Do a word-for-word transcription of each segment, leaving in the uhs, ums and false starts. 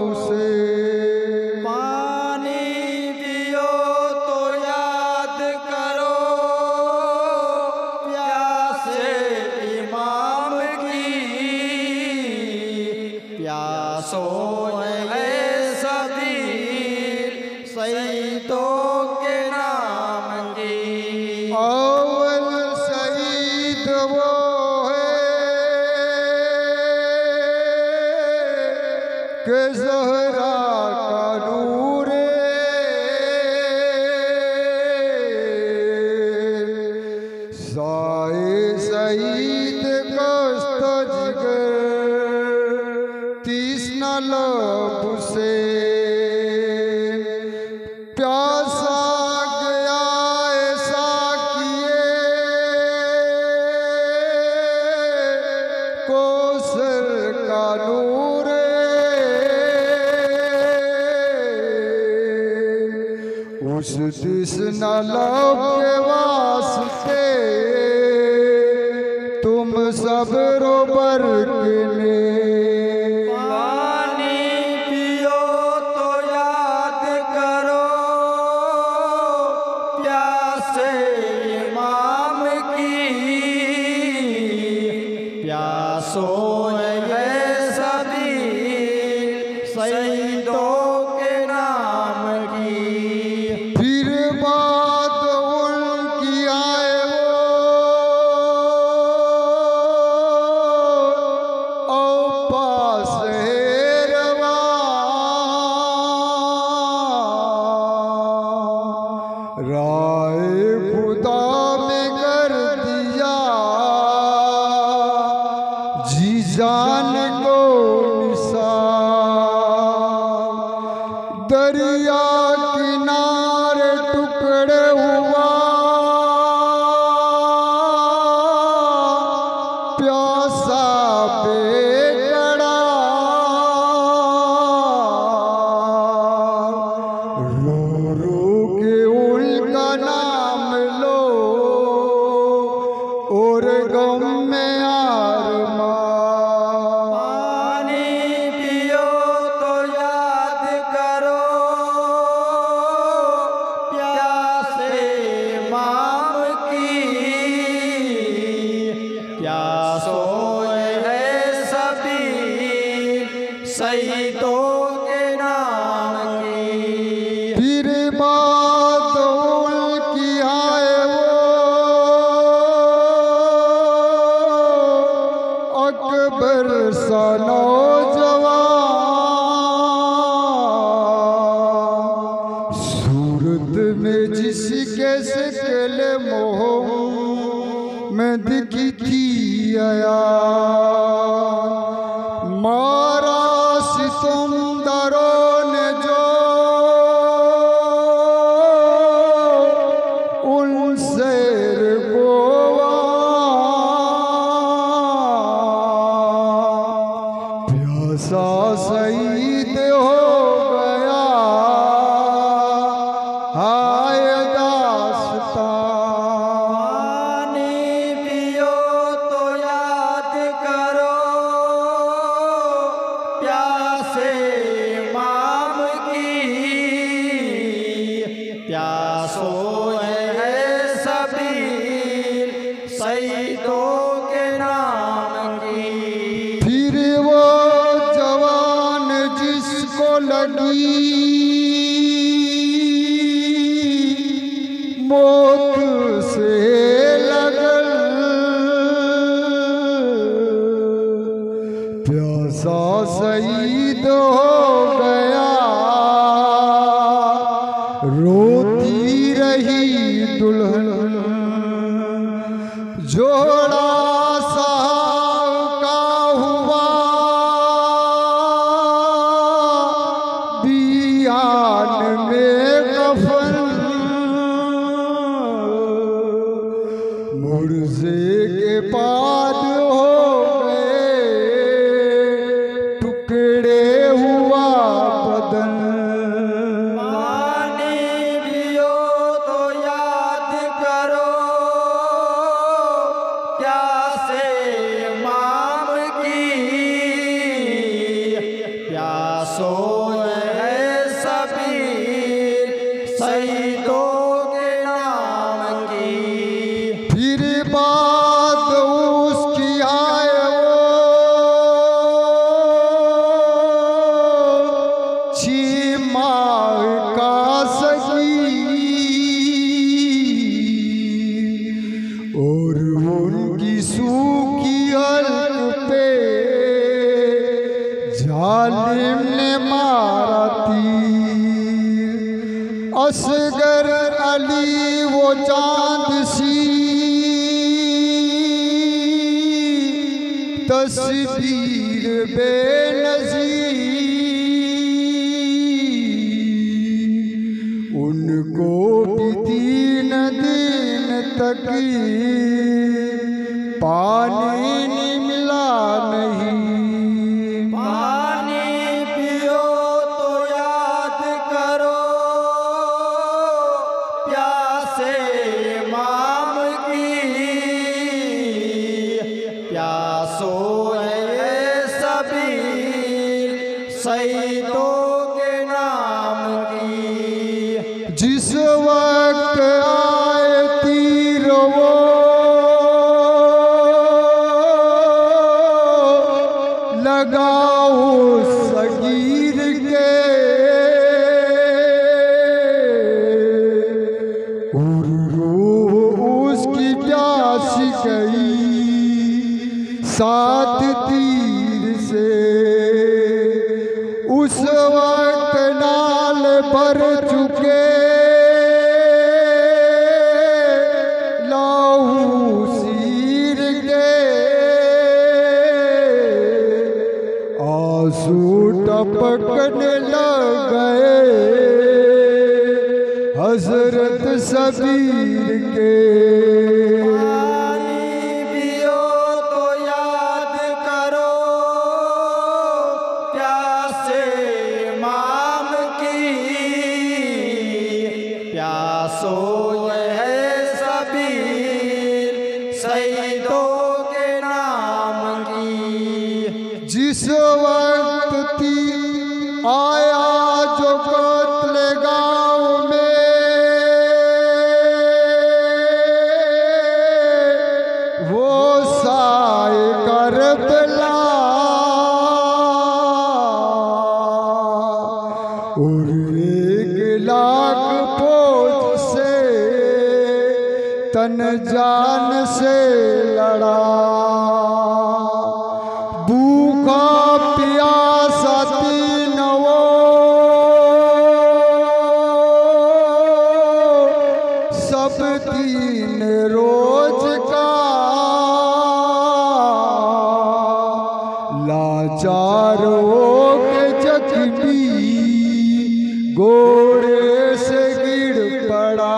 उसे। पानी पियो तो याद करो प्यासे इमाम की, प्यासो है सबील शहीदों के नाम की। अव्वल शहीद वो के ज़हरा का नूर साए शहीद कस्त जिगर तीसना लब से। प्यासा गया ऐसा किए कौसर का नूर, उस दिस लब के वास्ते तुम सब रो बरकने। पानी पियो तो याद करो प्यासे इमाम की, प्यासो है सबील शहीदों के नाम की। फिर बात उनकी आए वो औ पास है रवा, राय खुदा में कर दिया जी जान को निसार। दरिया किनारे टुकड़े हुआ प्यासा बेकड़ा, रो रो के उनका नाम लो और गम में आरमान। पानी पियो तो याद करो प्यासे इमाम की, प्यासो है सबील शहीदों के नाम की। फिर बात उनकी आए वो अकबर सा नौजवान, सूरत में जिसके शक्ल मोहम्मद की थी आया, मारा सितमदारों ने जो उन शेर को प्यासा शहीद हो गया हाय दास्तां। पानी पियो तो याद करो प्यासे इमाम की, प्यासो है सबील शहीदों के नाम की। फिर वो जवान जिसको लगी मौत से लगन, प्यासा शहीद हो गया रोती रही दुल्हन। जोड़ा साहब का हुआ बिया प्यासो है सबील शहीदों के नाम की। फिर बात उसकी आए वो छीमा का सगी और उनकी सूखी हल्क पे जालिम ने मारा तीर। असगर अली वो चांद सी तस्वीर बेनज़ीर। उनको भी तीन दिन तक पानी नहीं मिला नहीं। पानी पियो तो याद करो प्यासे इमाम की। प्यासो है सबील शहीदों के नाम की। जिस वक्त आए तीर वो लगाओ सगीर के और रूह उसकी प्यास गई सात तीर से। उस वक्त नाल भर चुके लाहू सीर के आंसू टपकने लग गए हजरत सबीर के। पानी पियो तो याद करो प्यासे इमाम की। प्यासो है सबील शहीदों के नाम की। जिस वक्त थी आया जो कत्ले गाँव में वो साए करबला और एक लाख फौज से तन जान से लड़ा। भूखा प्यासा तीन वो सब तीन रोज का लाचार हो के जख्मी घोड़े से गिर पड़ा।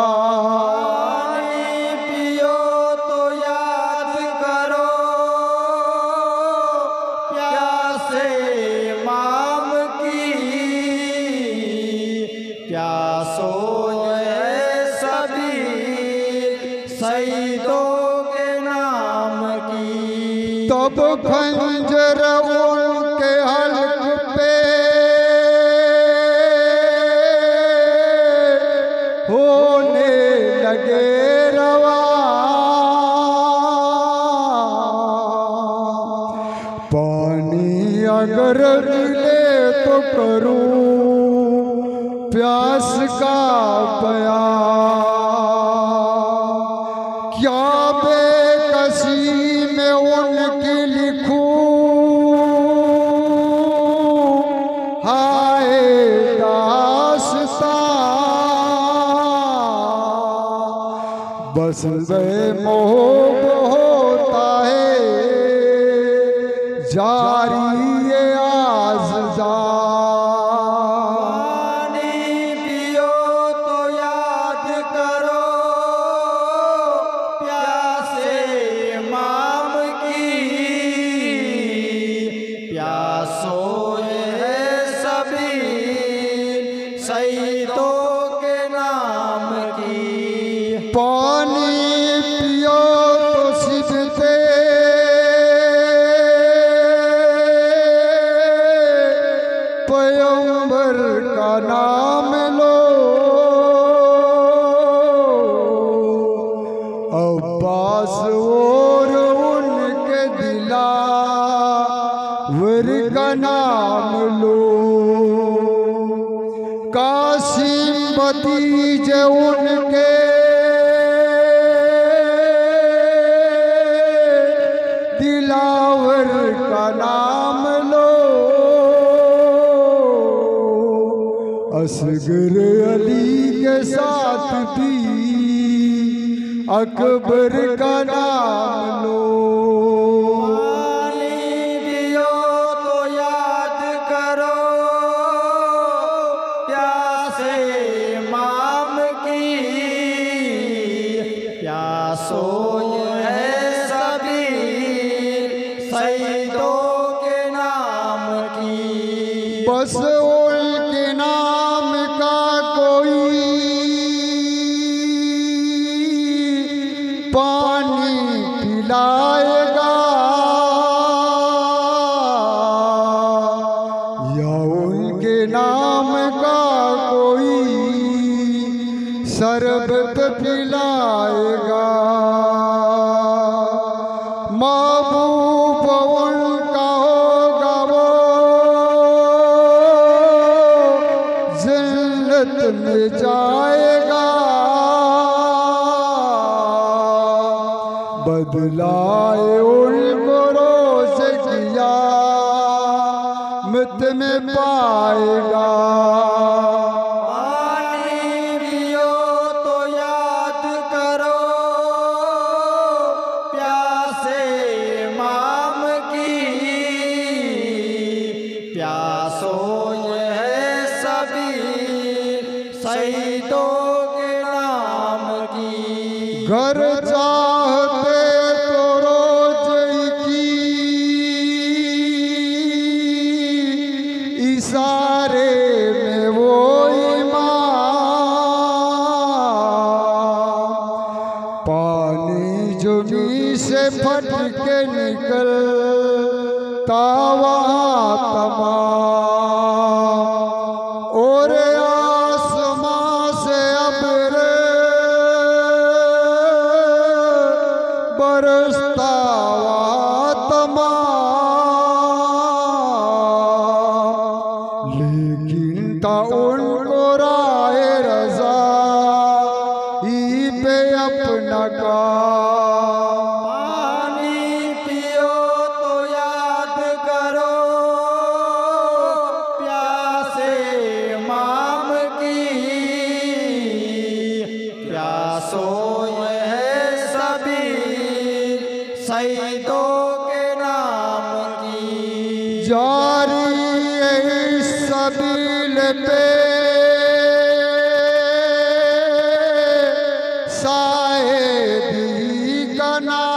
पानी पियो तो याद करो प्यासे इमाम की। प्यासो है सबील शहीदों के नाम की। तब खंजर उनके हल्क पे होने लगे रवा। पानी अगर मिले तो करूं प्यास का बयां। क्या बेकसी में उनकी लिखूं हाय दास्तां। बस बेमोह होता है जारी ये आज़ज़ा। पानी पियो तो याद करो प्यासे इमाम की। प्यासो है सबील शहीदों के नाम की। पानी पियो तो सिबते पैगंबर का नाम लो, अब्बास और उनके दिलावर का नाम लो, कासिम भतीजे उनके दिलावर का नाम लो, असगर अली के साथ भी अकबर का नाम लो। पानी पियो तो याद करो प्यासे इमाम की, प्यासो ये है सभी शहीदों के नाम की। बस उनके नाम का कोई पानी पिलाएगा, या उनके नाम का कोई शरबत पिलाएगा। महबूब उनका होगा वो जन्नत में जाएगा, बदलाए उनको रोज क़यामत में पाएगा। पानी पियो तो याद करो प्यासे इमाम की, प्यासो ये है सभी शहीदों के नाम की। घर चाहते तो रोज की इशारे में वो इमाम, पानी जुमी से फट के निकलता वहाँ तमाम, और आसमां से अब्र बरसता वहाँ तमाम, लेकिन था उनको राय रज़ा ही पे अपना काम। पानी पियो तो याद करो प्यासे इमाम की, प्यासो ये है सभी शहीदों के नाम की। जारी है इस सबील पे साहिदी का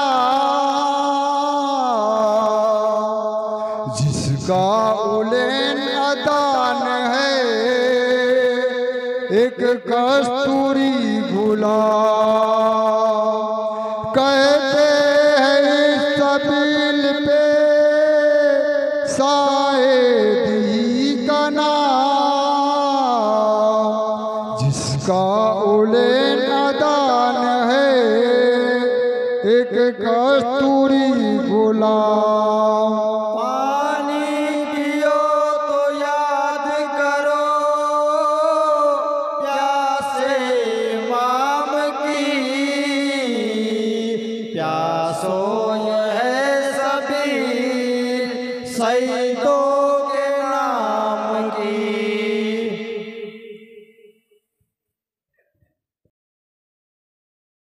नाम, जिसका उलेन अदान है एक कस्तूरी गुलाम, कहते हैं इस सबील पे साहिदी का नाम, जिसका उलेन अदान है एक कस्तूरी गुलाम। पानी पियो तो याद करो प्यासे इमाम की, प्यासो ये है सभी शहीदों